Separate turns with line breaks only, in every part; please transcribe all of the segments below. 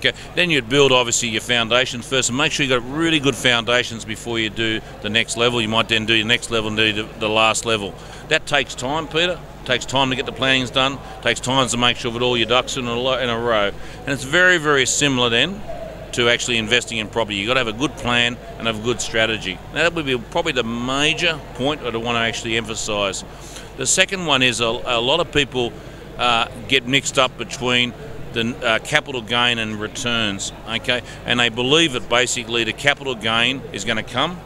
Okay, then you'd build obviously your foundations first, and make sure you've got really good foundations before you do the next level. You might then do your next level and do the last level. That takes time, Peter. It takes time to get the plannings done. It takes time to make sure that all your ducks are in a row. And it's very, very similar then to actually investing in property. You've got to have a good plan and have a good strategy. Now, that would be probably the major point that I want to actually emphasise. The second one is a lot of people get mixed up between the capital gain and returns, okay? And they believe that basically the capital gain is going to come,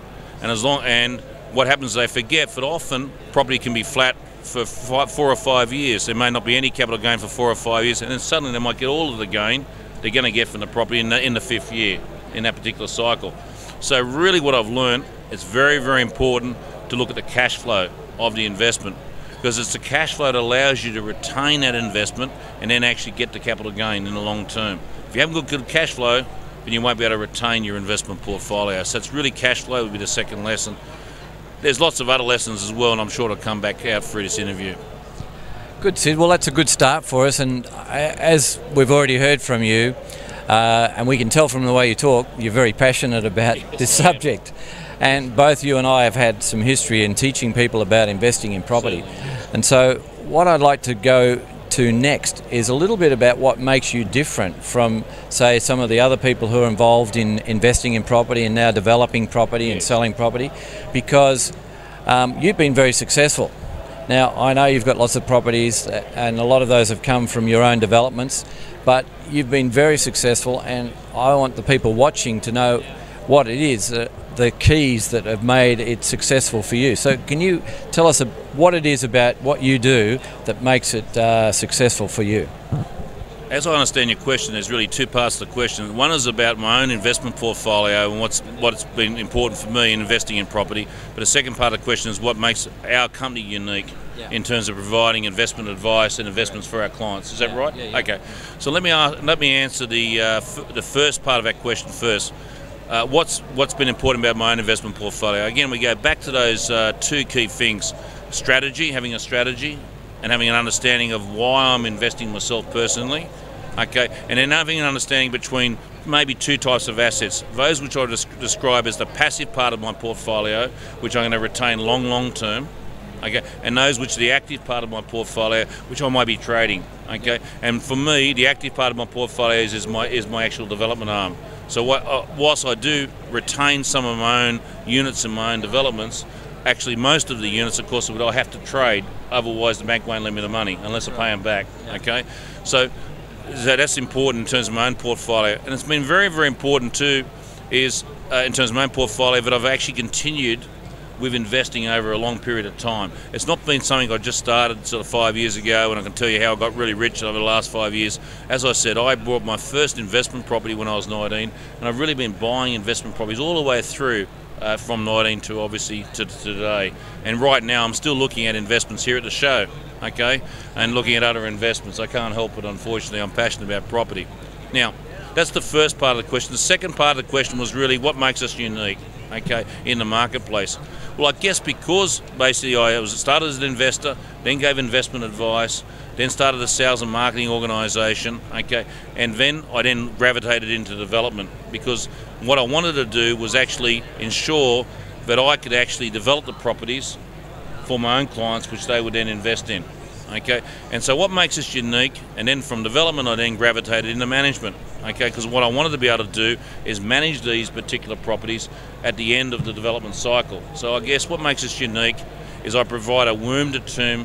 and what happens is they forget that often property can be flat for 4 or 5 years. There may not be any capital gain for 4 or 5 years, and then suddenly they might get all of the gain they're going to get from the property in the 5th year in that particular cycle. So really what I've learned, it's very, very important to look at the cash flow of the investment, because it's the cash flow that allows you to retain that investment and then actually get the capital gain in the long term. If you haven't got good cash flow, then you won't be able to retain your investment portfolio. So it's really cash flow would be the second lesson. There's lots of other lessons as well, and I'm sure it'll come back out through this interview.
Good, Sid. Well, that's a good start for us, and as we've already heard from you, and we can tell from the way you talk, you're very passionate about this subject. And both you and I have had some history in teaching people about investing in property. And so what I'd like to go to next is a little bit about what makes you different from, say, some of the other people who are involved in investing in property and now developing property and selling property, because you've been very successful. Now, I know you've got lots of properties and a lot of those have come from your own developments, but you've been very successful, and I want the people watching to know what it is, the keys that have made it successful for you. So can you tell us what it is about what you do that makes it successful for you?
As I understand your question, there's really two parts to the question. One is about my own investment portfolio and what's been important for me in investing in property. But the second part of the question is what makes our company unique in terms of providing investment advice and investments for our clients. Is that right?
Yeah.
Okay. So let me answer the first part of that question first. What's been important about my own investment portfolio? Again, we go back to those two key things: strategy, having a strategy, and having an understanding of why I'm investing myself personally, okay, and then having an understanding between maybe two types of assets. Those which I describe as the passive part of my portfolio, which I'm going to retain long term, okay, and those which are the active part of my portfolio, which I might be trading, okay. And for me, the active part of my portfolio is my actual development arm. So whilst I do retain some of my own units and my own developments, actually most of the units, of course, I have to trade, otherwise the bank won't lend me the money unless I pay them back, okay? So that's important in terms of my own portfolio. And it's been very, very important too, is in terms of my own portfolio, that I've actually continued with investing over a long period of time. It's not been something I just started sort of 5 years ago, and I can tell you how I got really rich over the last 5 years. As I said, I bought my first investment property when I was 19, and I've really been buying investment properties all the way through from 19 to obviously to today. And right now I'm still looking at investments here at the show, okay, and looking at other investments. I can't help it, unfortunately. I'm passionate about property. Now, that's the first part of the question. The second part of the question was really what makes us unique, okay, in the marketplace. Well, I guess because basically I started as an investor, then gave investment advice, then started a sales and marketing organisation, okay, and then I gravitated into development, because what I wanted to do was actually ensure that I could actually develop the properties for my own clients, which they would then invest in, okay. And so what makes us unique, and then from development I then gravitated into management, okay, because what I wanted to be able to do is manage these particular properties at the end of the development cycle. So I guess what makes us unique is I provide a womb to tomb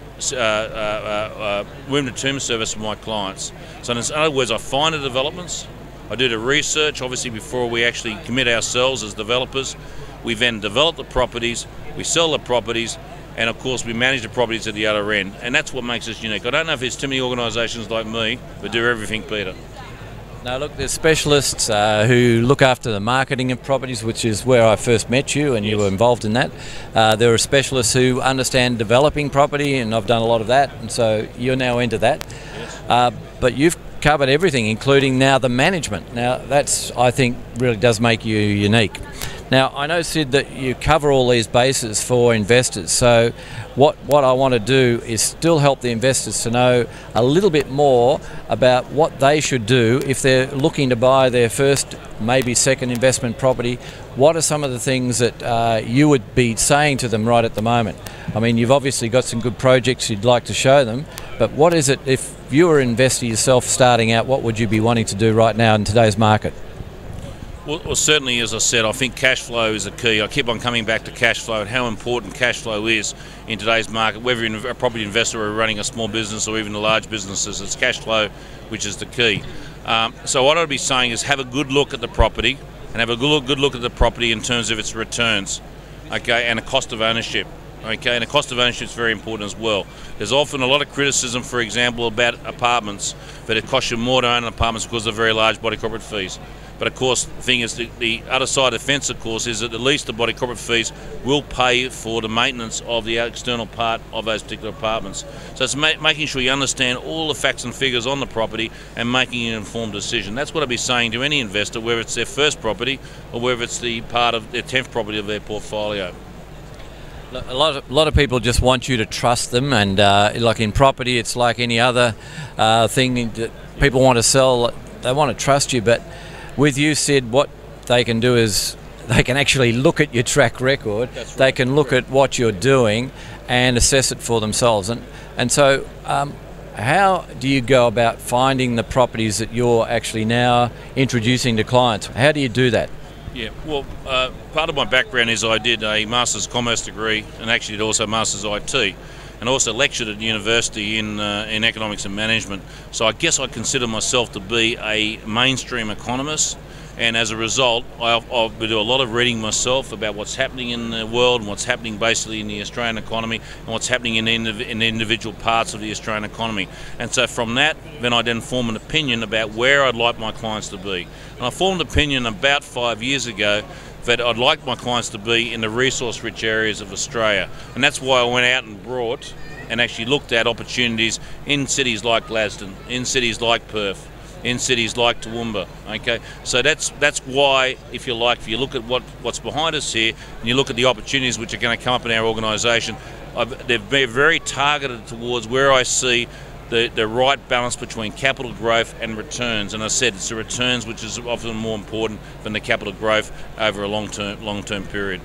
service for my clients. So in other words, I find the developments, I do the research, obviously, before we actually commit ourselves as developers. We then develop the properties, we sell the properties, and of course we manage the properties at the other end. And that's what makes us unique. I don't know if there's too many organisations like me that do everything, Peter.
Now look, there's specialists who look after the marketing of properties, which is where I first met you, and you were involved in that. There are specialists who understand developing property, and I've done a lot of that, and so you're now into that. Yes. But you've covered everything, including now the management. Now that's, I think, really does make you unique. Now, I know, Sid, that you cover all these bases for investors. So what I want to do is still help the investors to know a little bit more about what they should do if they're looking to buy their first, maybe second investment property. What are some of the things that you would be saying to them right at the moment? I mean, you've obviously got some good projects you'd like to show them, but what is it, if you were an investor yourself starting out, what would you be wanting to do right now in today's market?
Well, certainly, as I said, I think cash flow is a key. I keep on coming back to cash flow and how important cash flow is in today's market, whether you're a property investor or running a small business or even a large businesses. It's cash flow which is the key. So what I'd be saying is have a good look at the property and have a good look at the property in terms of its returns, okay, and a cost of ownership. Okay, and the cost of ownership is very important as well. There's often a lot of criticism, for example, about apartments, but it costs you more to own apartments because of very large body corporate fees. But of course, the thing is, the other side of the fence, of course, is that at least the body corporate fees will pay for the maintenance of the external part of those particular apartments. So it's making sure you understand all the facts and figures on the property and making an informed decision. That's what I'd be saying to any investor, whether it's their first property or whether it's the part of their 10th property of their portfolio.
A lot of people just want you to trust them, and like in property, it's like any other thing that people want to sell. They want to trust you, but with you, Sid, what they can do is they can actually look at your track record. That's right. They can look at what you're doing and assess it for themselves. And so, how do you go about finding the properties that you're actually now introducing to clients? How do you do that?
Yeah, well, part of my background is I did a Master's Commerce degree and actually did also Master's IT, and also lectured at university in economics and management. So I guess I consider myself to be a mainstream economist, and as a result, I do a lot of reading myself about what's happening in the world and what's happening basically in the Australian economy and what's happening in individual parts of the Australian economy. And so from that, then I then form an opinion about where I'd like my clients to be. And I formed an opinion about 5 years ago that I'd like my clients to be in the resource-rich areas of Australia. And that's why I went out and brought and actually looked at opportunities in cities like Gladstone, in cities like Perth, in cities like Toowoomba. Okay, so that's why, if you like, if you look at what's behind us here and you look at the opportunities which are going to come up in our organisation, they've been very targeted towards where I see the right balance between capital growth and returns. And I said it's the returns which is often more important than the capital growth over a long-term period.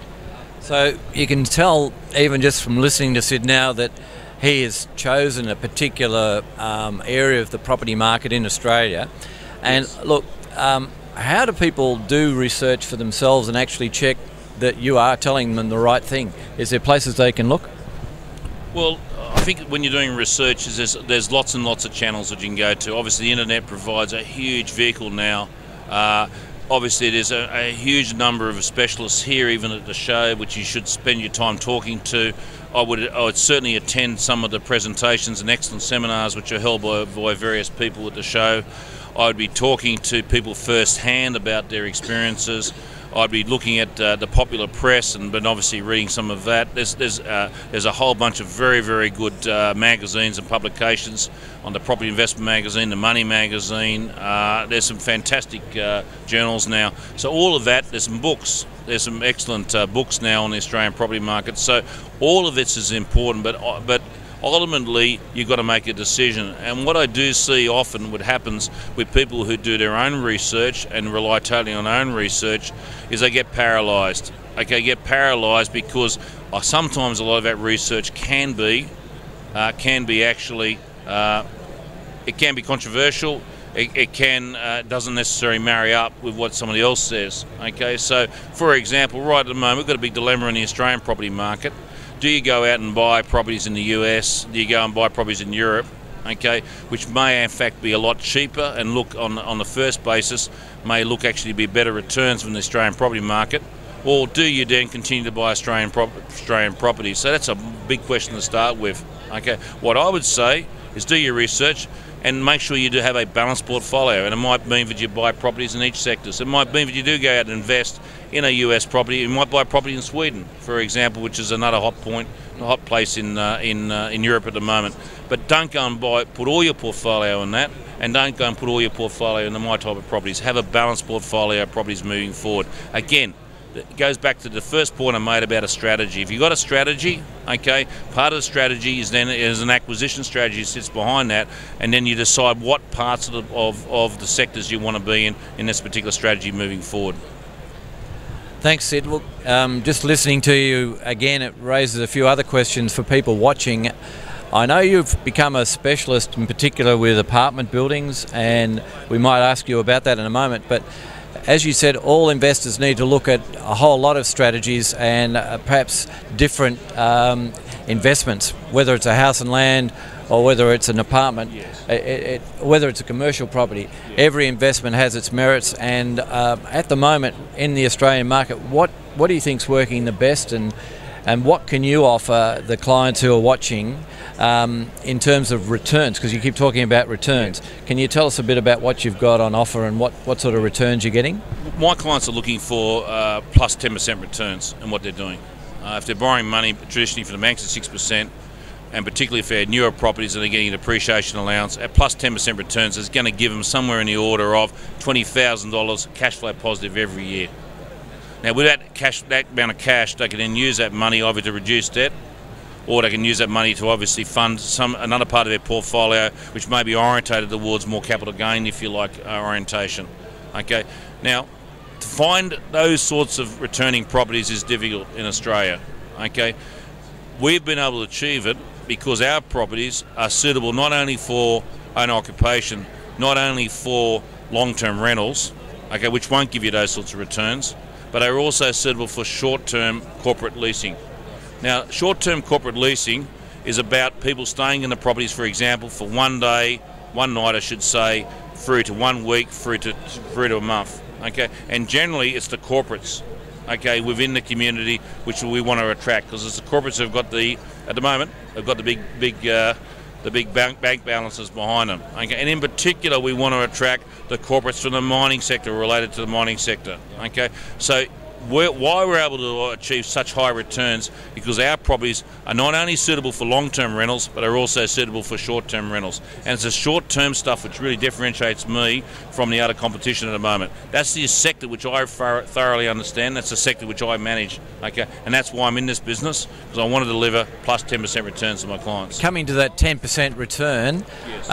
So you can tell, even just from listening to Sid now, that he has chosen a particular area of the property market in Australia. And yes. Look, how do people do research for themselves and actually check that you are telling them the right thing? Is there places they can look? Well, I think when you're doing research, there's lots and lots of channels that you can go to. Obviously, the internet provides a huge vehicle now. Obviously, there's a huge number of specialists here, even at the show, which you should spend your time talking to. I would certainly attend some of the presentations and excellent seminars which are held by various people at the show. I would be talking to people firsthand about their experiences. I'd be looking at the popular press but obviously reading some of that. There's a whole bunch of very, very good magazines and publications on the Property Investment Magazine, the Money Magazine. There's some fantastic journals now. So all of that, there's some books. There's some excellent books now on the Australian property market. So all of this is important, but ultimately you've got to make a decision. And what I do see often what happens with people who do their own research and rely totally on their own research is they get paralysed. Okay, get paralysed because sometimes a lot of that research can be actually it can be controversial. It doesn't necessarily marry up with what somebody else says. Okay, so for example, right at the moment we've got a big dilemma in the Australian property market. Do you go out and buy properties in the US? Do you go and buy properties in Europe? Okay, which may in fact be a lot cheaper and look on the first basis may look actually be better returns from the Australian property market, or do you then continue to buy Australian properties? So that's a big question to start with. Okay, what I would say is do your research and make sure you do have a balanced portfolio, and it might mean that you buy properties in each sector. So it might mean that you do go out and invest in a US property. You might buy property in Sweden, for example, which is another hot place in Europe at the moment. But don't go and put all your portfolio in that, and don't go and put all your portfolio into my type of properties. Have a balanced portfolio of properties moving forward. Again, it goes back to the first point I made about a strategy. If you've got a strategy, okay, part of the strategy is then is an acquisition strategy that sits behind that, and then you decide what parts of the sectors you want to be in this particular strategy moving forward.
Thanks, Sid. Look, just listening to you again, it raises a few other questions for people watching. I know you've become a specialist in particular with apartment buildings, and we might ask you about that in a moment, but as you said, all investors need to look at a whole lot of strategies and perhaps different investments, whether it's a house and land or whether it's an apartment, yes. Whether it's a commercial property. Yes. Every investment has its merits, and at the moment in the Australian market, what do you think's working the best, and what can you offer the clients who are watching in terms of returns? Because you keep talking about returns. Can you tell us a bit about what you've got on offer and what sort of returns you're getting?
My clients are looking for plus 10% returns in what they're doing. If they're borrowing money traditionally from the banks at 6%, and particularly if they're newer properties and they're getting an appreciation allowance, at plus 10% returns is going to give them somewhere in the order of $20,000 cash flow positive every year. Now, with that amount of cash, they can then use that money either to reduce debt, or they can use that money to obviously fund another part of their portfolio, which may be orientated towards more capital gain, if you like, orientation. Okay. Now, to find those sorts of returning properties is difficult in Australia. Okay. We've been able to achieve it because our properties are suitable not only for owner occupation, not only for long-term rentals, okay, which won't give you those sorts of returns, but are also suitable for short-term corporate leasing. Now, short-term corporate leasing is about people staying in the properties, for example, for one day, one night, I should say, through to 1 week, through to a month. Okay, and generally it's the corporates, okay, within the community which we want to attract, because it's the corporates who've got at the moment, they've got the big bank balances behind them. Okay, and in particular, we want to attract the corporates from the mining sector, related to the mining sector. Okay, so why we're able to achieve such high returns, because our properties are not only suitable for long-term rentals, but are also suitable for short-term rentals. And it's the short-term stuff which really differentiates me from the other competition at the moment. That's the sector which I thoroughly understand. That's the sector which I manage. Okay, and that's why I'm in this business, because I want to deliver plus 10% returns to my clients.
Coming to that 10% return,
yes.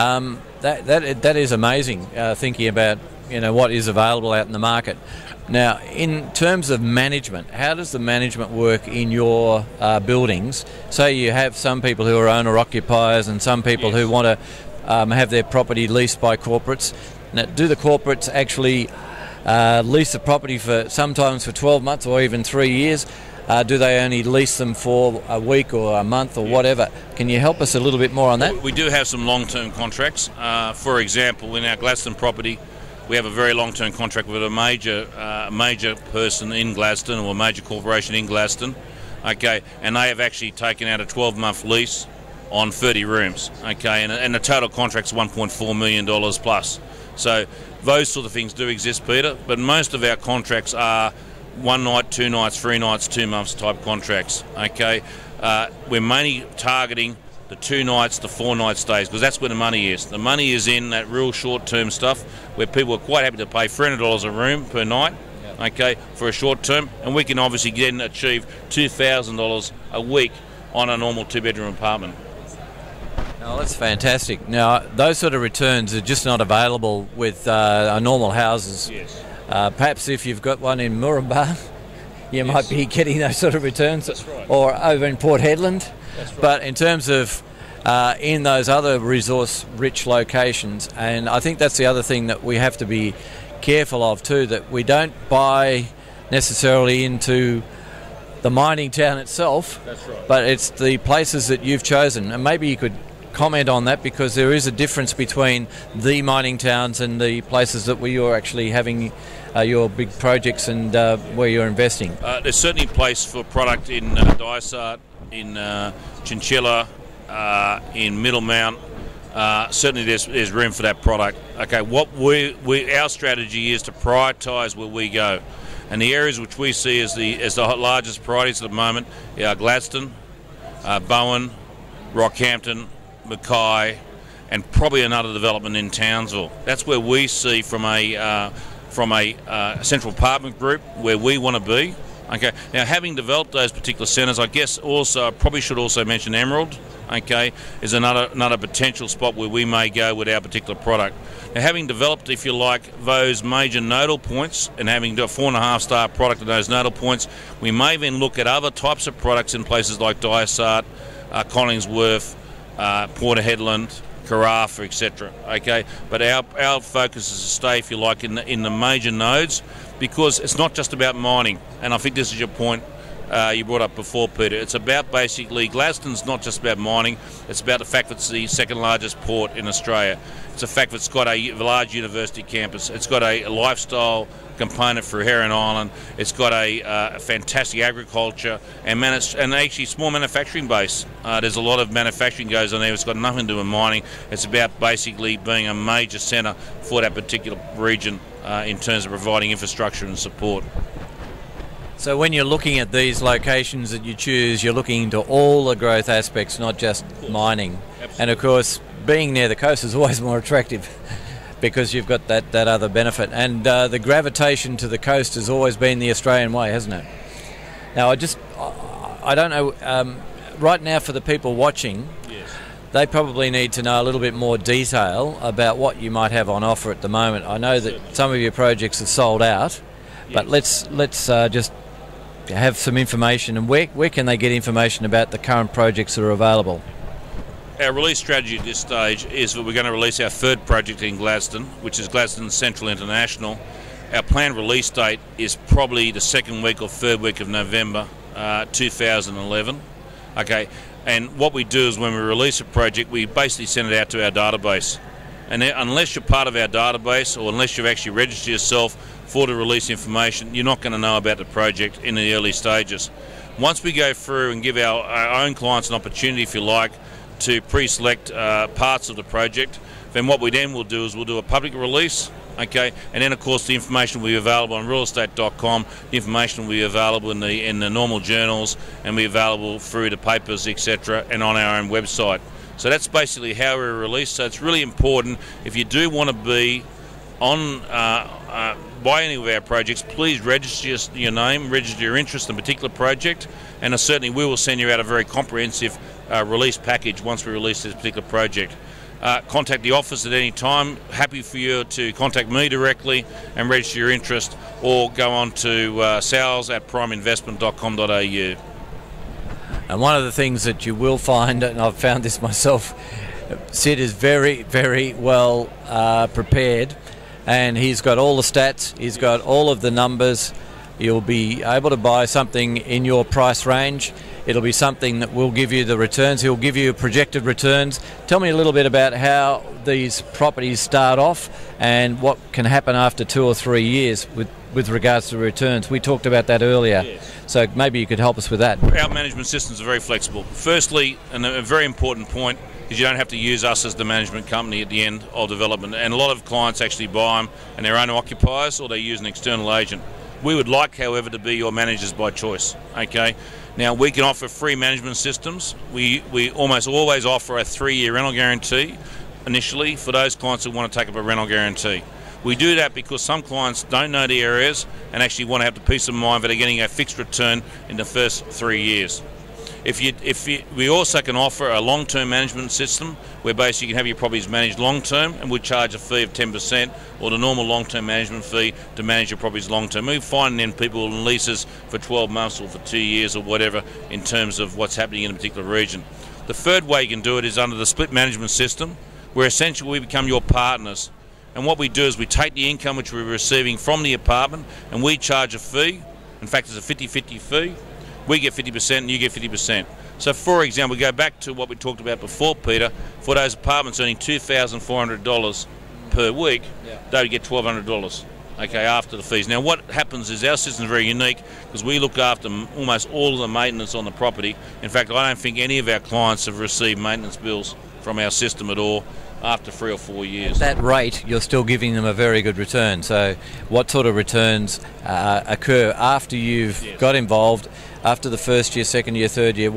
that is amazing. Thinking about what is available out in the market. Now, in terms of management, how does the management work in your buildings? Say you have some people who are owner-occupiers and some people
yes.
who want to have their property leased by corporates. Now, do the corporates actually lease the property sometimes for 12 months or even 3 years? Do they only lease them for a week or a month or whatever? Can you help us a little bit more on that?
We do have some long-term contracts. For example, in our Gladstone property, we have a very long-term contract with a major person in Gladstone, or a major corporation in Gladstone, okay, and they have actually taken out a 12-month lease on 30 rooms, okay, and the total contract's $1.4 million plus. So those sort of things do exist, Peter, but most of our contracts are 1 night, 2 nights, 3 nights, 2 months type contracts, okay. We're mainly targeting the 2 nights to 4 night stays, because that's where the money is. The money is in that real short-term stuff where people are quite happy to pay $300 a room per night, okay, for a short term, and we can obviously then achieve $2,000 a week on a normal 2-bedroom apartment.
Oh, that's fantastic. Now, those sort of returns are just not available with normal houses.
Yes.
Perhaps if you've got one in Moranbah, you might be getting those sort of returns.
That's right.
Or over in Port Hedland.
That's right.
But in terms of in those other resource-rich locations, and I think that's the other thing that we have to be careful of too, that we don't buy necessarily into the mining town itself.
That's right.
But it's the places that you've chosen, and maybe you could comment on that, because there is a difference between the mining towns and the places that you're actually having your big projects and where you're investing.
There's certainly a place for product in Dysart, in Chinchilla, in Middlemount. Certainly there's room for that product. Okay, what our strategy is to prioritise where we go, and the areas which we see as the largest priorities at the moment are Gladstone, Bowen, Rockhampton, Mackay, and probably another development in Townsville. That's where we see from a central apartment group where we want to be. Okay. Now, having developed those particular centres, I guess also I probably should also mention Emerald. Okay, is another potential spot where we may go with our particular product. Now, having developed, if you like, those major nodal points and having a 4.5-star product at those nodal points, we may then look at other types of products in places like Dysart, Collingsworth, Port Hedland, Carafa, etc. Okay, but our focus is to stay, if you like, in the major nodes, because it's not just about mining. And I think this is your point you brought up before, Peter. It's about basically Gladstone's not just about mining. It's about the fact that it's the second largest port in Australia. It's a fact that it's got a large university campus. It's got a lifestyle component for Heron Island. It's got a fantastic agriculture and actually small manufacturing base. There's a lot of manufacturing goes on there. It's got nothing to do with mining. It's about basically being a major centre for that particular region in terms of providing infrastructure and support.
So when you're looking at these locations that you choose, you're looking into all the growth aspects, not just mining.
Absolutely.
And of course, being near the coast is always more attractive because you've got that other benefit. And the gravitation to the coast has always been the Australian way, hasn't it? Now, I don't know, right now for the people watching,
Yes.
they probably need to know a little bit more detail about what you might have on offer at the moment. I know that some of your projects are sold out, but let's just have some information. And where can they get information about the current projects that are available?
Our release strategy at this stage is that we're going to release our third project in Gladstone, which is Gladstone Central International. Our planned release date is probably the second week or third week of November 2011. Okay, and what we do is when we release a project, we basically send it out to our database. And unless you're part of our database or unless you've actually registered yourself for the release information, you're not going to know about the project in the early stages. Once we go through and give our own clients an opportunity, if you like, to pre-select parts of the project, then what we then will do is we'll do a public release, okay, and then of course the information will be available on realestate.com, the information will be available in the normal journals and be available through the papers, etc., and on our own website. So that's basically how we release. So it's really important, if you do want to be on buy any of our projects, please register your name, register your interest in a particular project, and certainly we will send you out a very comprehensive release package once we release this particular project. Contact the office at any time. Happy for you to contact me directly and register your interest, or go on to sales@primeinvestment.com.au.
And one of the things that you will find, and I've found this myself, Sid is very, very well prepared, and he's got all the stats, he's got all of the numbers. You'll be able to buy something in your price range. It'll be something that will give you the returns. He'll give you projected returns. Tell me a little bit about how these properties start off and what can happen after 2 or 3 years with regards to returns. We talked about that earlier.
Yes.
So maybe you could help us with that.
Our management systems are very flexible. Firstly, and a very important point, is you don't have to use us as the management company at the end of development. And a lot of clients actually buy them and they're owner occupiers, or they use an external agent. We would like, however, to be your managers by choice. Okay. Now, we can offer free management systems. We almost always offer a 3-year rental guarantee initially for those clients who want to take up a rental guarantee. We do that because some clients don't know the areas and actually want to have the peace of mind that they're getting a fixed return in the first 3 years. We also can offer a long-term management system where basically you can have your properties managed long-term, and we charge a fee of 10% or the normal long-term management fee to manage your properties long-term. We find then people in leases for 12 months or for 2 years or whatever in terms of what's happening in a particular region. The third way you can do it is under the split management system, where essentially we become your partners. And what we do is we take the income which we're receiving from the apartment and we charge a fee. In fact, it's a 50-50 fee. We get 50% and you get 50%. So, for example, we go back to what we talked about before, Peter. For those apartments earning $2,400 per week, they would get $1,200, okay, after the fees. Now, what happens is our system is very unique because we look after almost all of the maintenance on the property. In fact, I don't think any of our clients have received maintenance bills from our system at all after 3 or 4 years.
At that rate, you're still giving them a very good return. So what sort of returns occur after you've got involved, after the first year, second year, third year? What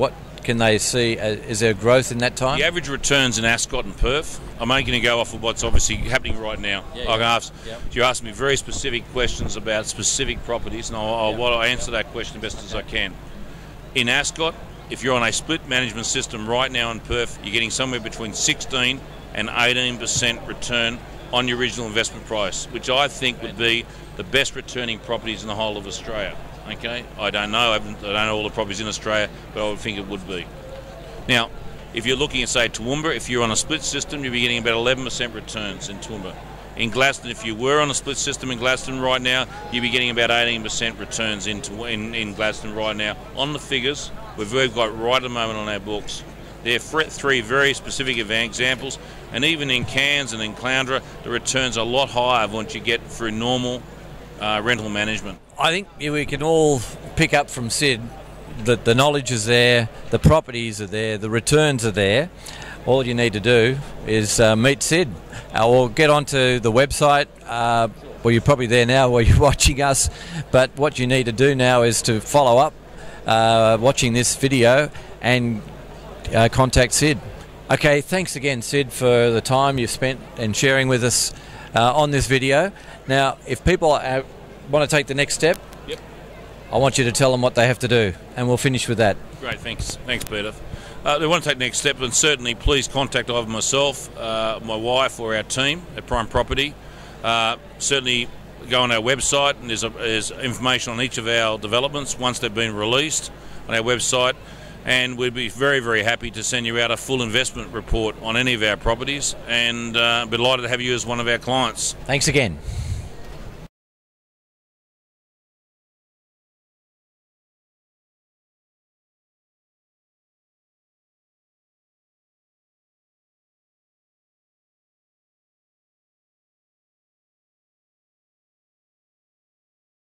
can they see? Is there growth in that time?
The average returns in Ascot and Perth, I'm only going to go off of what's obviously happening right now. You ask me very specific questions about specific properties, and I'll answer that question best as I can. In Ascot, if you're on a split management system right now in Perth, you're getting somewhere between 16 and 18% return on your original investment price, which I think would be the best returning properties in the whole of Australia. Okay, I don't know. I don't know all the properties in Australia, but I would think it would be. Now, if you're looking at, say, Toowoomba, if you're on a split system, you'll be getting about 11% returns in Toowoomba. In Gladstone, if you were on a split system in Gladstone right now, you'd be getting about 18% returns in Gladstone right now. On the figures we've got right at the moment on our books, they're three very specific examples, and even in Cairns and in Caloundra, the returns are a lot higher than what you get through normal rental management.
I think we can all pick up from Sid that the knowledge is there, the properties are there, the returns are there. All you need to do is meet Sid or get onto the website. Well, you're probably there now while you're watching us, but what you need to do now is to follow up watching this video and contact Sid. Okay, thanks again, Sid, for the time you've spent and sharing with us on this video. Now, if people want to take the next step,
yep,
I want you to tell them what they have to do, and we'll finish with that.
Great, thanks, Peter. They want to take the next step, and certainly please contact either myself, my wife, or our team at Prime Property. Certainly go on our website, and there's information on each of our developments once they've been released on our website, and we'd be very, very happy to send you out a full investment report on any of our properties, and be delighted to have you as one of our clients.
Thanks again.